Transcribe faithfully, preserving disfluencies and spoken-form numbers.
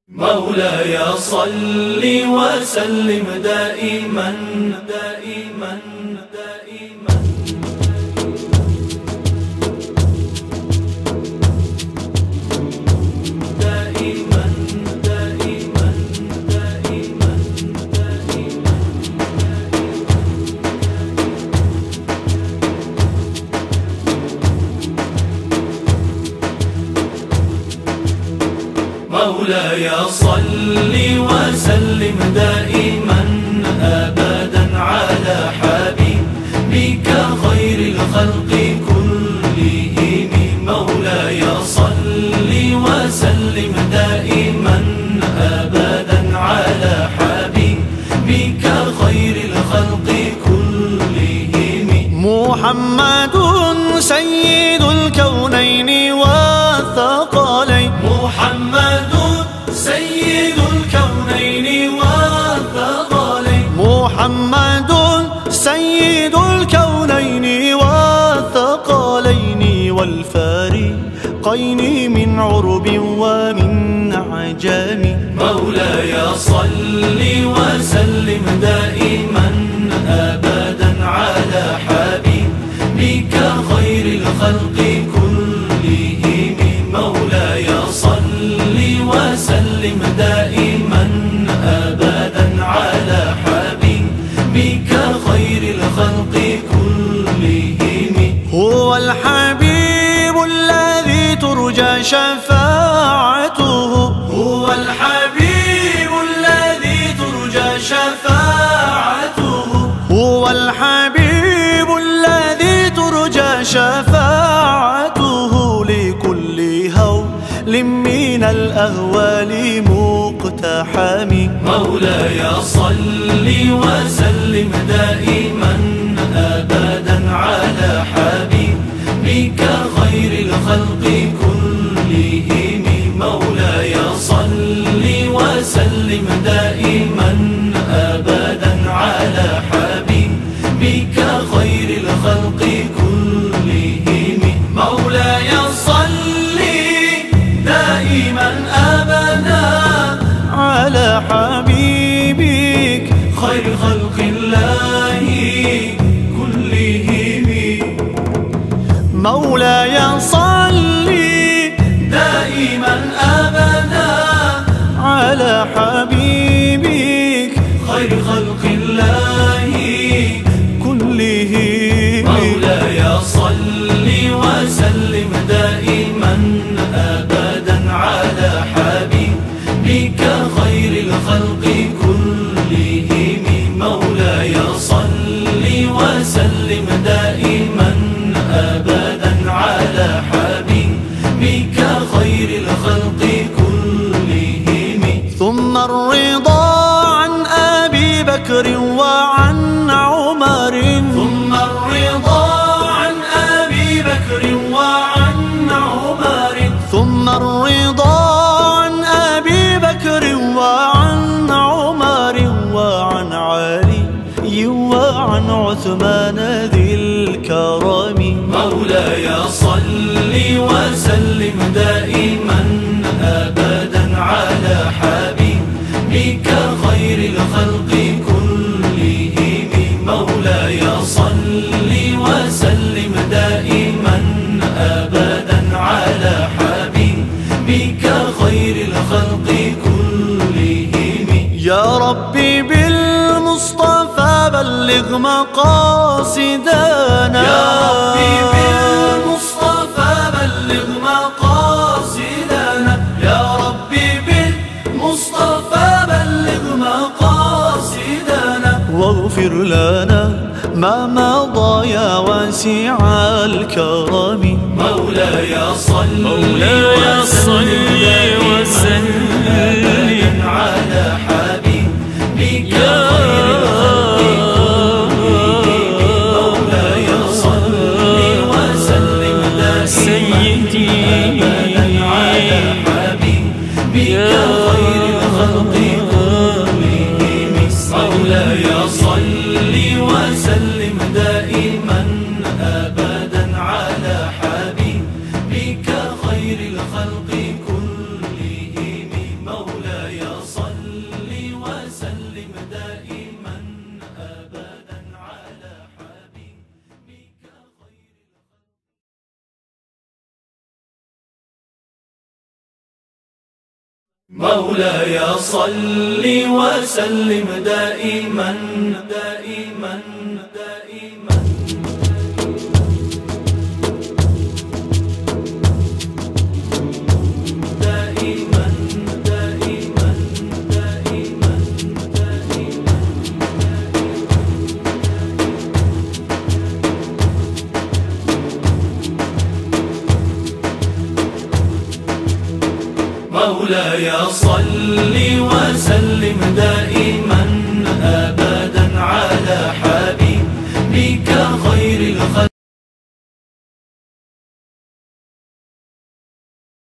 مولاي صل وسلم دائما دائما دائما دائما دائما دائما دائما مولاي صل وسلم دائما أبدا على حبيبك خير الخلق كلهم. مولاي صل وسلم دائما أبدا على حبيبك خير الخلق كلهم. محمد سيد الكونين والثقلين. محمد سيد الكونين والثقلين. محمد سيد الكونين والثقلين والفارقين من عرب ومن عجم. مولاي صل وسلم دائما أبدا على حبيبك خير الخلق كلهم. مولاي صل وسلم دائما أبدا على حبيبك خير الخلق كلهم. هو الحبيب الذي ترجى شفاعته. هو الحبيب الذي ترجى شفاعته. هو الحبيب الذي ترجى شفاعته لكل هول من الأهوال مقتحم. مولاي صل وسلم دائما أبدا على حبيبك خير الخلق كلهم. مولاي صل وسلم دائما أبدا على حبيبك خير الخلق كلهم. مولاي صل دائما أبدا على حبيبك خير خلق الله كلهم. مولاي صل دائما أبدا على حبيبك خير خلق الله كلهم. مولاي صل وسلم دائما أبدا على حبيبك خير الخلق كلهم. مولاي صل وسلم دائما أبدا على حبيبك خير الخلق كلهم. ثم الرضا عن أبي بكر وعن عمر. ثم الرضا عن أبي بكر وعن عمر. ثم الرضا عن أبي بكر وعن عمر وعن علي وعن عثمان ذي الكرم. مولاي صل وسلم دائما أبدا على حبيبك خير الخلق كلهم. مولاي صل وسلم دائما أبدا على حبيبك خير الخلق كلهم. يا ربي بالمصطفى بلغ مقاصدنا. يا ربي بالمصطفى بلغ مقاصدنا. يا ربي بالمصطفى بلغ مقاصدنا. واغفر لنا ما مضى يا واسع الكرم. مولاي صل وسلم على حبيبك خير الخلق كلهم. مولاي صل وسلم دائما أبدا على حبيبك خير الخلق كلهم. مولاي صل وسلم دائما أبدا على حبيبك خير الخلق كلهم. مولاي مولاي صل وسلم دائما دائما دائما دائما دائما دائما دائما مولاي صل وسلم دائما أبدا على حبيبك خير الخلق